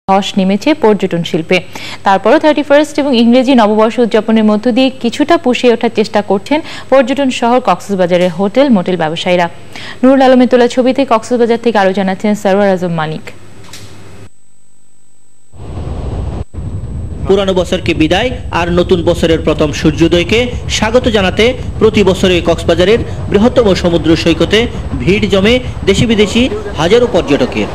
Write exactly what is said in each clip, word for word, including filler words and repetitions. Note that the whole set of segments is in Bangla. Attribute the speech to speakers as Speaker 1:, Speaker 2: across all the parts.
Speaker 1: ধস নেমেছে পর্যটন শিল্পে। তারপরও থার্টি ফার্স্ট এবং ইংরেজি নববর্ষ উদযাপনের মধ্য দিয়ে কিছুটা পুষিয়ে ওঠার চেষ্টা করছেন পর্যটন শহর কক্সবাজারের হোটেল মোটেল ব্যবসায়ীরা। নুরুল আলমের তোলা ছবিতে কক্সবাজার থেকে আরো জানাচ্ছেন সরওয়ার মানিক।
Speaker 2: পুরানো বছরকে বিদায় আর নতুন বছরের প্রথম সূর্যোদয়কে স্বাগত জানাতে প্রতি বছরে কক্সবাজারের বৃহত্তম সমুদ্র সৈকতে ভিড় জমে দেশি বিদেশি হাজারো পর্যটকের।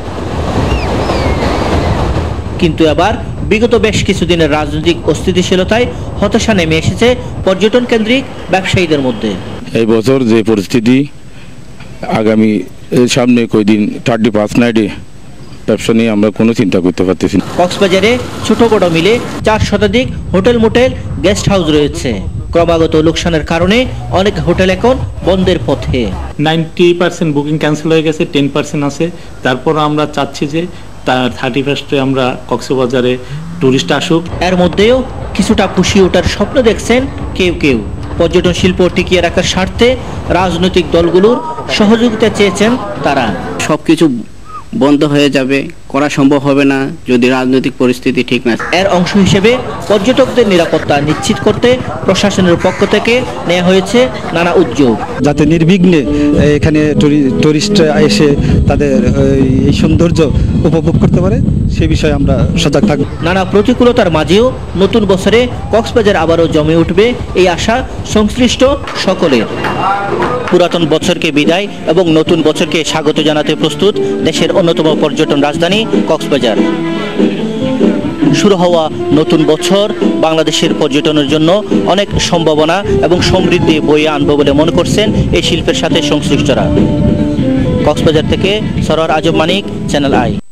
Speaker 2: কিন্তু এবার বিগত বেশ কিছুদিনের রাজনৈতিক অস্থিতিশীলতায় হতাশা নেমে এসেছে পর্যটন কেন্দ্রিক ব্যবসায়ীদের মধ্যে।
Speaker 3: এই বছর যে পরিস্থিতি, আগামী সামনে কয়দিন থার্টি ফার্স্ট নাইটে ব্যবসা নিয়ে আমরা কোনো চিন্তা করতে পারতেছি না।
Speaker 2: কক্সবাজারে ছোট বড় মিলে চার শতাধিক হোটেল মোটেল গেস্ট হাউস রয়েছে। ক্রমাগত লোকসানের কারণে অনেক হোটেল এখন বন্ধের পথে।
Speaker 4: নাইনটি পার্সেন্ট বুকিং ক্যান্সেল হয়ে গেছে, টেন পার্সেন্ট আছে। তারপর আমরা চাচ্ছি যে তার থার্টি ফার্স্টে আমরা কক্সবাজারে টুরিস্ট আসুক।
Speaker 2: এর মধ্যেও কিছুটা পুষিয়ে ওঠার স্বপ্ন দেখছেন কেউ কেউ। পর্যটন শিল্প টিকিয়ে রাখার স্বার্থে রাজনৈতিক দলগুলোর সহযোগিতা চেয়েছেন তারা।
Speaker 5: সবকিছু বন্ধ হয়ে যাবে, করা সম্ভব হবে না যদি রাজনৈতিক পরিস্থিতি ঠিক না।
Speaker 2: এর অংশ হিসেবে পর্যটকদের নিরাপত্তা নিশ্চিত করতে প্রশাসনের পক্ষ থেকে নেওয়া হয়েছে নানা উদ্যোগ,
Speaker 6: যাতে নির্বিঘ্নে এখানে টুরিস্টরা এসে তাদের এই সৌন্দর্য উপভোগ করতে পারে, সে বিষয়ে আমরা সজাগ থাকব।
Speaker 2: নানা প্রতিকূলতার মাঝেও নতুন বছরে কক্সবাজার আবারও জমে উঠবে এই আশা সংশ্লিষ্ট সকলের। পুরাতন বছরকে বিদায় এবং নতুন বছরকে স্বাগত জানাতে প্রস্তুত দেশের অন্যতম পর্যটন রাজধানী কক্সবাজার। শুরু হওয়া নতুন বছর বাংলাদেশের পর্যটনের জন্য অনেক সম্ভাবনা এবং সমৃদ্ধি বয়ে আনবে বলে মনে করছেন এই শিল্পের সাথে সংশ্লিষ্টরা। কক্সবাজার থেকে সরওয়ার মানিক, চ্যানেল আই।